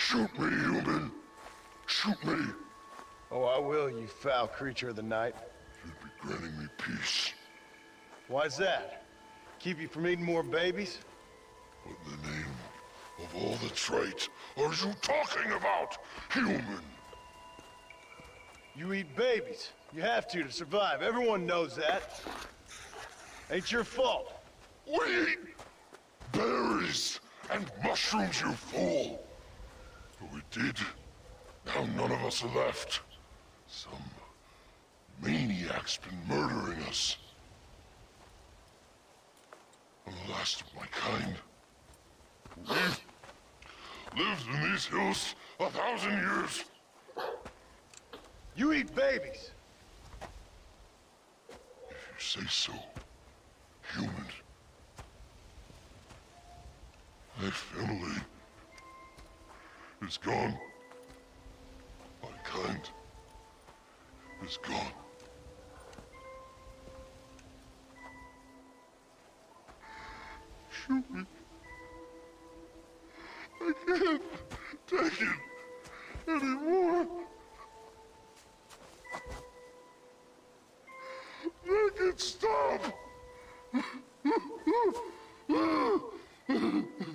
Shoot me, human. Shoot me. Oh, I will, you foul creature of the night. You'd be granting me peace. Why's that? Keep you from eating more babies? What in the name of all that's right are you talking about, human? You eat babies. You have to survive. Everyone knows that. Ain't your fault. We eat berries and mushrooms, you fool. But we did. Now none of us are left. Some maniac's been murdering us. I'm the last of my kind. We've lived in these hills 1,000 years. You eat babies. If you say so, human. My family is gone. My kind is gone. Shoot me. I can't take it anymore. Make it stop.